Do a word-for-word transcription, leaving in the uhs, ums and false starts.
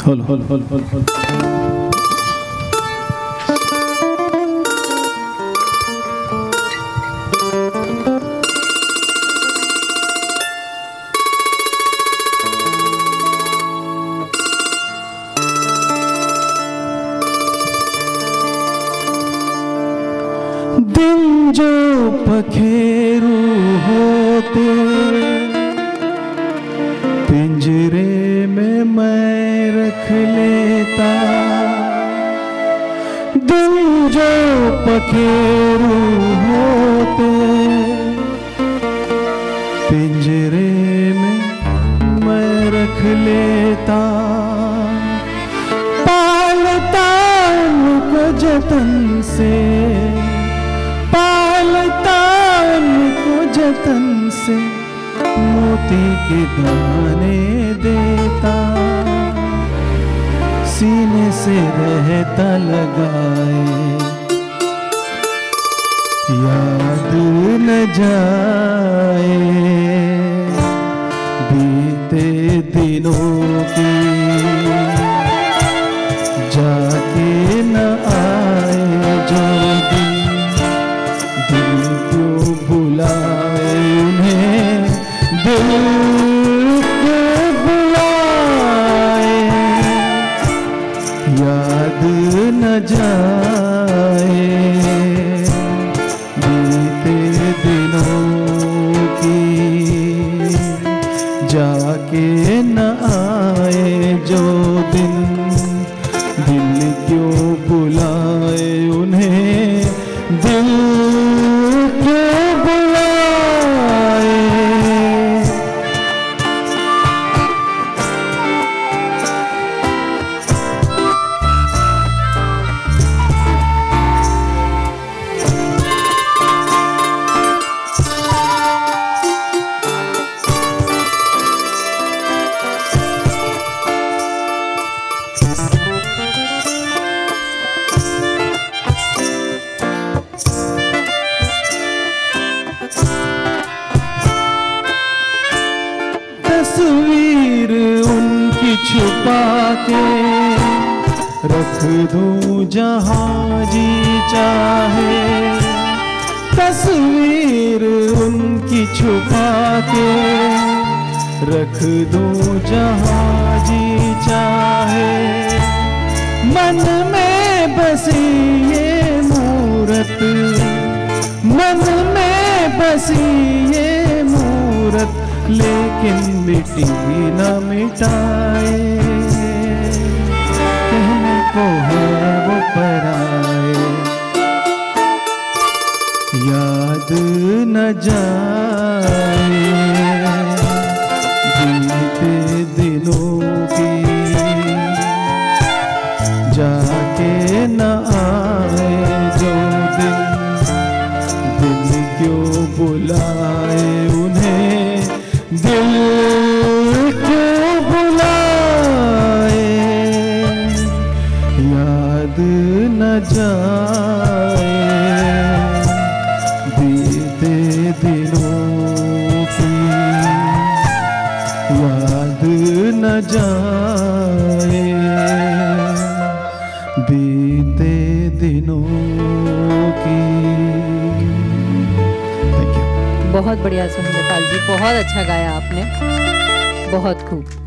Whole होल होल होल होल दिन जो पखेरू होते पिंजरे में मैं रख लेता, दिन जो पखेरू होते पिंजरे में मैं रख लेता, पालता उनको जतन से, पालता उनको जतन से, मोती के दाने देता, सीने से रहता लगाए, याद न जाए बीते दिनों की, जाके न आए जो दिन, दिल क्यों बुलाए उन्हें, दिल क्यों बुलाए, याद न जाए बीते दिनों की, जाके न आए जो दिन, दिल क्यों बुलाए उन्हें, दिल क्यों बुलाए। तस्वीर उनकी छुपा के रख दूं जहाँ जी चाहे, तस्वीर उनकी छुपा के रख दूं जहाँ जी चाहे, मन में बसी ये मूरत, मन में बसी ये मूरत, लेकिन मिटी न मिटाए, कहने को है वो पराए, याद न जाए बीते दिनों की, जाके न आए जो दिन, दिल क्यों बुलाए उन्हें, दिल क्यों बुलाए, याद न जाए बीते दिनों की, याद न जाए बीते दिनों की। बहुत बढ़िया सोहिंदरपाल जी, बहुत अच्छा गाया आपने, बहुत खूब।